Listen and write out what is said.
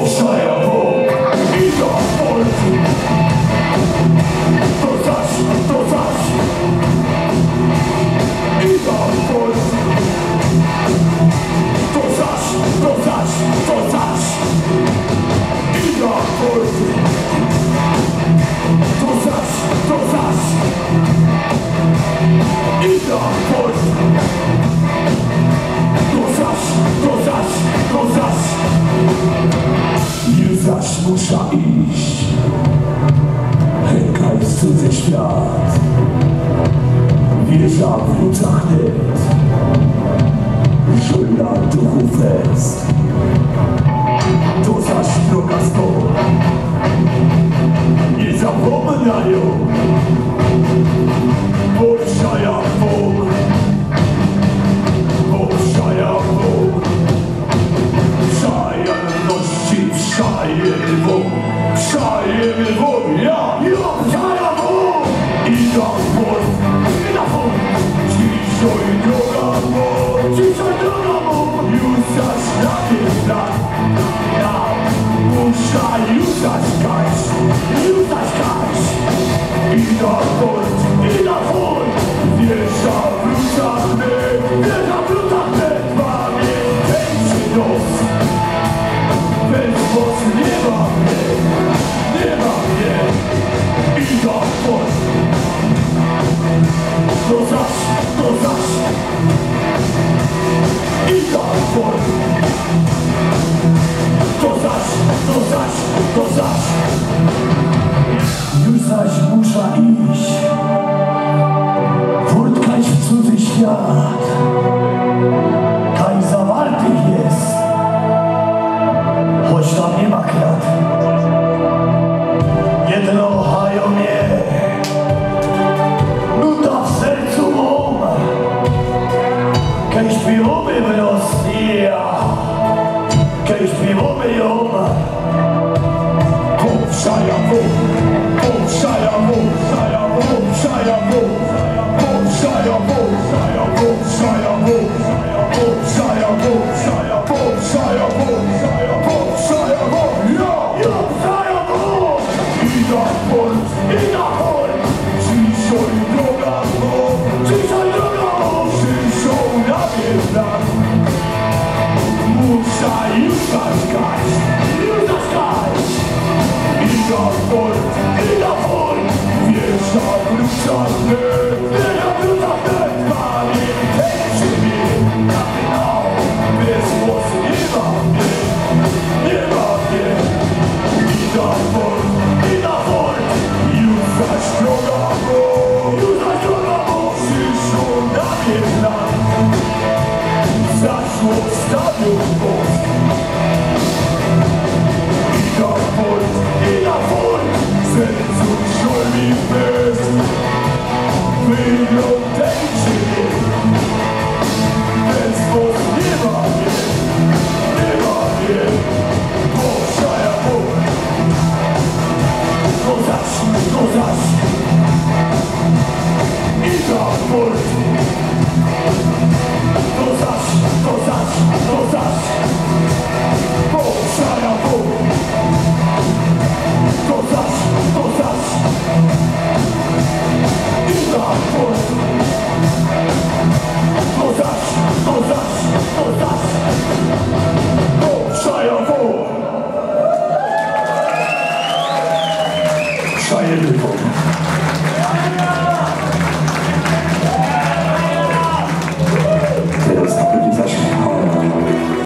Muszę iść, hejkaj w cudzy świat. Wieża wróca wnet, żola duchu fest. To zaś droga stąd, nie zapominają. Porszaja Bóg, Porszaja Bóg. Przajalności, przajemy Bóg, przajemy Bóg. Ja przaja Bóg. I na port, i na port. Dzisiaj droga Bóg, dzisiaj droga Bóg. Już zaś na wieczna, ja muszę już zaś kać, już zaś kać. I na port, i na port. Wieża wróca wnet, wieża wróca wnet. Pamiętajcie nos. Bez was nie ma mnie, nie ma mnie. I na port. To zaś, to zaś. I na port. To zaś, to zaś, to zaś. Już zaś muszę iść, furtkać w cudzy świat. Kaj zawarty jest, choć tam nie ma krat. Nie dnochają mnie, nuda w sercu mą. Kaj śpiewamy wrosnia, kaj śpiewamy ją. Porszaja Bóg, Porszaja Bóg, Porszaja Bóg, Porszaja Bóg, Porszaja Bóg, Porszaja Bóg, Porszaja Bóg, Porszaja Bóg. Ja Porszaja Bóg. I na port, i na port. Dzisiaj droga Bóg, dzisiaj droga Bóg. Przyszło na wieczna. Muszę już zaskać, już zaskać. I na port, i na port. Wieża wróca wnet, wieża wróca wnet. Pamiętajcie mnie, na finał. Bez was nie ma mnie, nie ma mnie. I na port, i na port. Już zaś droga Bóg, już zaś droga Bóg. Przyszło na wieczna. Zaszło stadion Bosk. I na port, i na port. W sercu żoli fest. Wyglądajcie mnie. Bez was nie ma mnie, nie ma mnie. Porszaja Bóg. To zaś, to zaś. I na port. To zaś, to zaś, to zaś. Porszaja Bóg. To zaś, to zaś. I na port. To zaś, to zaś, to zaś. Porszaja Bóg. Przajemy Bóg.